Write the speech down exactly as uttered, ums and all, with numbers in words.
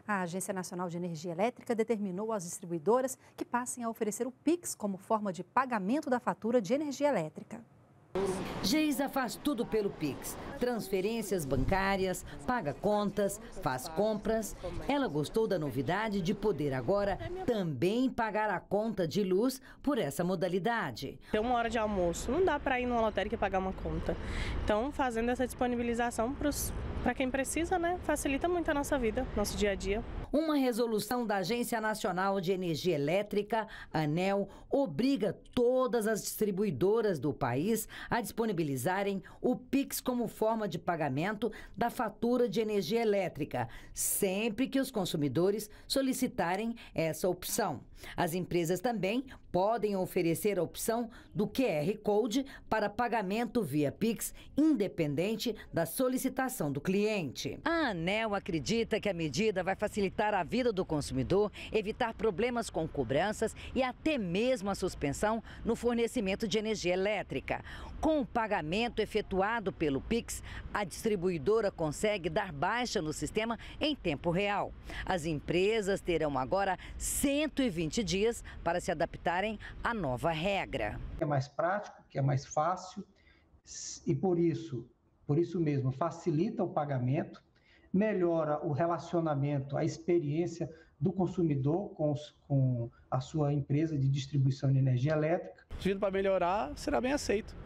A Agência Nacional de Energia Elétrica determinou às distribuidoras que passem a oferecer o Pix como forma de pagamento da fatura de energia elétrica. Geisa faz tudo pelo Pix. Transferências bancárias, paga contas, faz compras. Ela gostou da novidade de poder agora também pagar a conta de luz por essa modalidade. Tem uma hora de almoço, não dá para ir numa lotérica e pagar uma conta. Então, fazendo essa disponibilização para quem precisa, né, facilita muito a nossa vida, nosso dia a dia. Uma resolução da Agência Nacional de Energia Elétrica, ANEEL, obriga todas as distribuidoras do país a disponibilizarem o Pix como forma de pagamento da fatura de energia elétrica, sempre que os consumidores solicitarem essa opção. As empresas também podem oferecer a opção do Q R Code para pagamento via Pix, independente da solicitação do cliente. A ANEEL acredita que a medida vai facilitar a vida do consumidor, evitar problemas com cobranças e até mesmo a suspensão no fornecimento de energia elétrica. Com o pagamento efetuado pelo Pix, a distribuidora consegue dar baixa no sistema em tempo real. As empresas terão agora cento e vinte dias para se adaptarem à nova regra. É mais prático, que é mais fácil e por isso, por isso mesmo, facilita o pagamento, melhora o relacionamento, a experiência do consumidor com, os, com a sua empresa de distribuição de energia elétrica. Vindo para melhorar, será bem aceito.